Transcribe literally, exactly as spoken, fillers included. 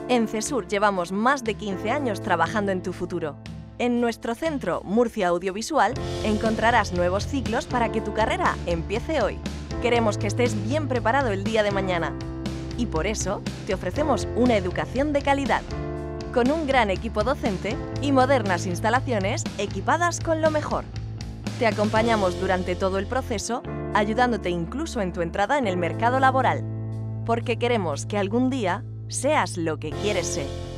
En CESUR llevamos más de quince años trabajando en tu futuro. En nuestro centro Murcia Audiovisual encontrarás nuevos ciclos para que tu carrera empiece hoy. Queremos que estés bien preparado el día de mañana. Y por eso te ofrecemos una educación de calidad, con un gran equipo docente y modernas instalaciones equipadas con lo mejor. Te acompañamos durante todo el proceso, ayudándote incluso en tu entrada en el mercado laboral, porque queremos que algún día seas lo que quieres ser.